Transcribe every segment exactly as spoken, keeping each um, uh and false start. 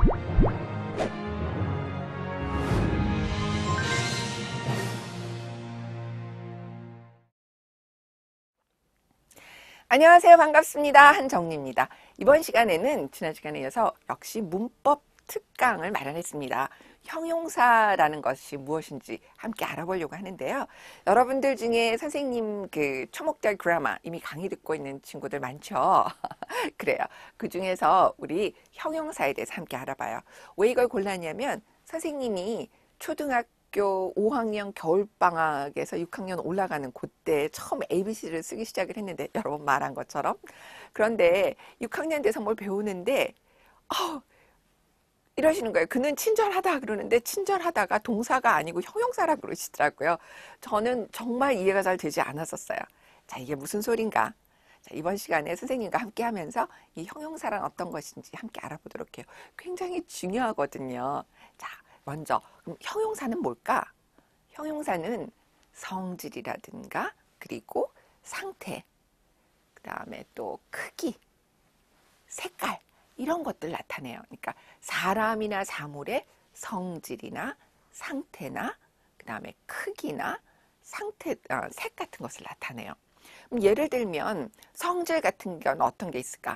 안녕하세요. 반갑습니다. 한정리입니다. 이번 시간에는 지난 시간에 이어서 역시 문법 특강을 마련했습니다. 형용사라는 것이 무엇인지 함께 알아보려고 하는데요. 여러분들 중에 선생님 그 초목절 그라마 이미 강의 듣고 있는 친구들 많죠? 그래요. 그 중에서 우리 형용사에 대해서 함께 알아봐요. 왜 이걸 골랐냐면 선생님이 초등학교 학교 오 학년 겨울방학에서 육 학년 올라가는 그때 처음 에이비씨를 쓰기 시작을 했는데 여러분 말한 것처럼 그런데 육 학년 돼서 뭘 배우는데 어, 이러시는 거예요. 그는 친절하다 그러는데 친절하다가 동사가 아니고 형용사라 그러시더라고요. 저는 정말 이해가 잘 되지 않았었어요. 자, 이게 무슨 소린가? 자, 이번 시간에 선생님과 함께 하면서 이 형용사란 어떤 것인지 함께 알아보도록 해요. 굉장히 중요하거든요. 자, 먼저 그럼 형용사는 뭘까? 형용사는 성질이라든가 그리고 상태, 그 다음에 또 크기, 색깔 이런 것들 나타내요. 그러니까 사람이나 사물의 성질이나 상태나 그 다음에 크기나 상태, 어, 색 같은 것을 나타내요. 그럼 예를 들면 성질 같은 경우는 어떤 게 있을까?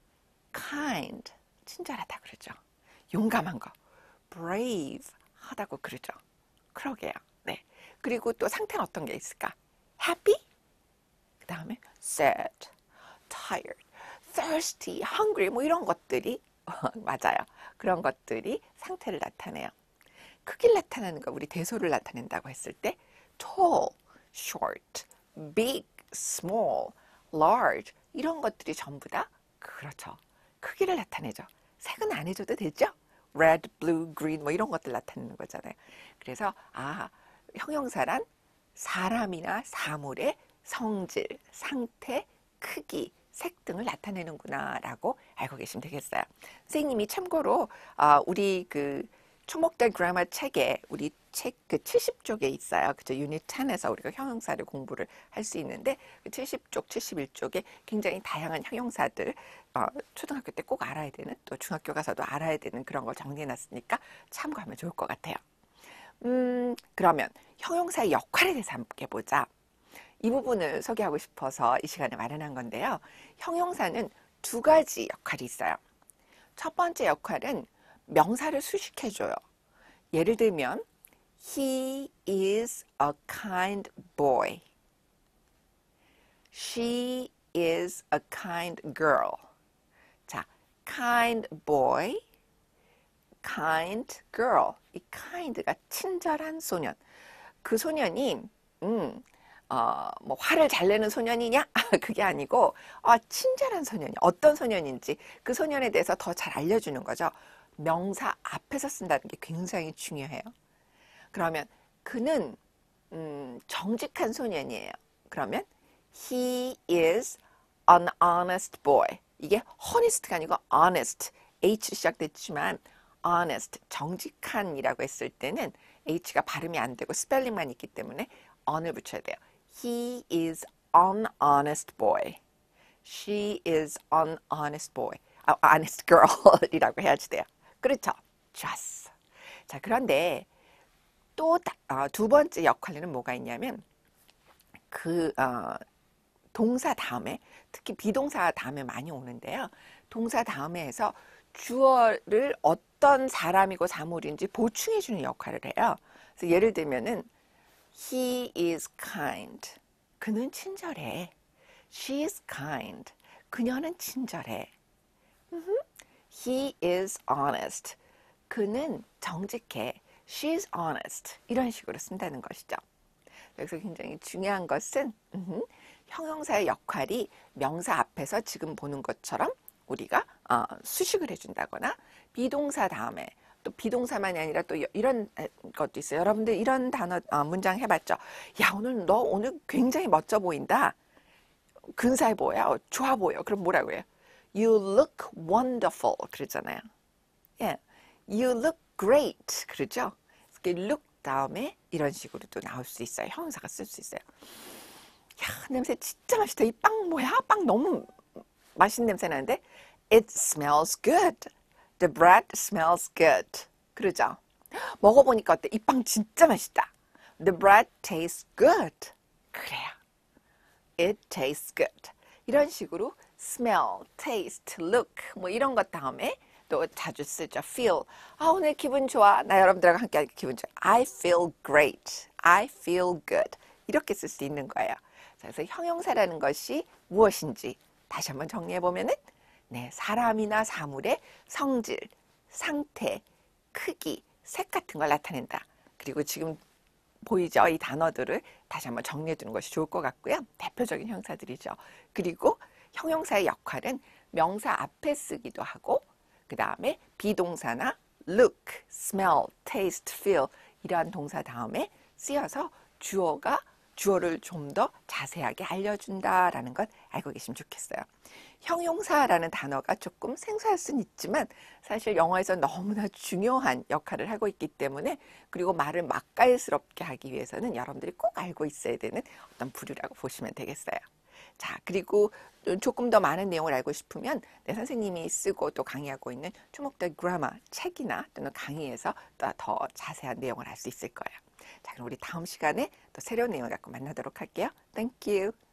kind, 친절하다 그러죠. 용감한 거. brave 하다고 그러죠. 그러게요. 네. 그리고 또 상태는 어떤 게 있을까? happy, 그 다음에 sad, tired, thirsty, hungry 뭐 이런 것들이 맞아요. 그런 것들이 상태를 나타내요. 크기를 나타내는 거 우리 대소를 나타낸다고 했을 때 tall, short, big, small, large 이런 것들이 전부 다 그렇죠. 크기를 나타내죠. 색은 안 해줘도 되죠? red, blue, green 뭐 이런 것들 나타내는 거잖아요. 그래서 아 형용사란 사람이나 사물의 성질, 상태, 크기, 색 등을 나타내는구나 라고 알고 계시면 되겠어요. 선생님이 참고로 아, 우리 그 초목절 그라마 책에 우리 책 그 칠십 쪽에 있어요. 그죠? 유닛 십에서 우리가 형용사를 공부를 할 수 있는데 그 칠십 쪽, 칠십일 쪽에 굉장히 다양한 형용사들 어, 초등학교 때 꼭 알아야 되는 또 중학교 가서도 알아야 되는 그런 걸 정리해놨으니까 참고하면 좋을 것 같아요. 음, 그러면 형용사의 역할에 대해서 함께 보자. 이 부분을 소개하고 싶어서 이 시간에 마련한 건데요. 형용사는 두 가지 역할이 있어요. 첫 번째 역할은 명사를 수식해줘요. 예를 들면 He is a kind boy. She is a kind girl. 자, kind boy, kind girl. 이 kind가 친절한 소년. 그 소년이 음, 어, 뭐 화를 잘 내는 소년이냐? 그게 아니고 어, 친절한 소년이 어떤 소년인지 그 소년에 대해서 더 잘 알려주는 거죠. 명사 앞에서 쓴다는 게 굉장히 중요해요. 그러면 그는 음, 정직한 소년이에요. 그러면 he is an honest boy. 이게 honest가 아니고 honest. H 시작됐지만 honest, 정직한이라고 했을 때는 H가 발음이 안 되고 스펠링만 있기 때문에 on을 붙여야 돼요. He is an honest boy. She is an honest boy. 아, honest girl 이라고 해야지 돼요. 그렇죠? 좋았어. 자, 그런데 또 두 번째 역할에는 뭐가 있냐면 그 어, 동사 다음에 특히 비동사 다음에 많이 오는데요. 동사 다음에 해서 주어를 어떤 사람이고 사물인지 보충해주는 역할을 해요. 그래서 예를 들면은 He is kind. 그는 친절해. She is kind. 그녀는 친절해. He is honest. 그는 정직해. She is honest. 이런 식으로 쓴다는 것이죠. 여기서 굉장히 중요한 것은 음흠, 형용사의 역할이 명사 앞에서 지금 보는 것처럼 우리가 어, 수식을 해준다거나 비동사 다음에 또 비동사만이 아니라 또 이런 것도 있어요. 여러분들 이런 단어 어, 문장 해봤죠? 야, 오늘 너 오늘 굉장히 멋져 보인다. 근사해 보여. 좋아 보여. 그럼 뭐라고 해요? You look wonderful. 그러잖아요. 예, You look great. 그러죠? look 다음에 이런 식으로 또 나올 수 있어요. 형용사가 쓸 수 있어요. 야, 냄새 진짜 맛있다. 이 빵 뭐야? 빵 너무 맛있는 냄새 나는데 It smells good. The bread smells good. 그러죠? 먹어보니까 어때? 이 빵 진짜 맛있다. The bread tastes good. 그래요. It tastes good. 이런 식으로 smell, taste, look 뭐 이런 것 다음에 또 자주 쓰죠. feel. 아, 오늘 기분 좋아. 나 여러분들과 함께 하니까 기분 좋아. I feel great. I feel good. 이렇게 쓸 수 있는 거예요. 그래서 형용사라는 것이 무엇인지 다시 한번 정리해 보면은 네, 사람이나 사물의 성질, 상태, 크기, 색 같은 걸 나타낸다. 그리고 지금 보이죠? 이 단어들을 다시 한번 정리해 두는 것이 좋을 것 같고요. 대표적인 형사들이죠. 그리고 형용사의 역할은 명사 앞에 쓰기도 하고 그 다음에 비동사나 look, smell, taste, feel 이러한 동사 다음에 쓰여서 주어가 주어를 좀 더 자세하게 알려준다라는 것 알고 계시면 좋겠어요. 형용사라는 단어가 조금 생소할 수는 있지만 사실 영어에서 너무나 중요한 역할을 하고 있기 때문에 그리고 말을 맛깔스럽게 하기 위해서는 여러분들이 꼭 알고 있어야 되는 어떤 부류라고 보시면 되겠어요. 자, 그리고 조금 더 많은 내용을 알고 싶으면 내 선생님이 쓰고 또 강의하고 있는 추목대 그라마 책이나 또는 강의에서 또 더 자세한 내용을 알 수 있을 거예요. 자, 그럼 우리 다음 시간에 또 새로운 내용을 갖고 만나도록 할게요. Thank you.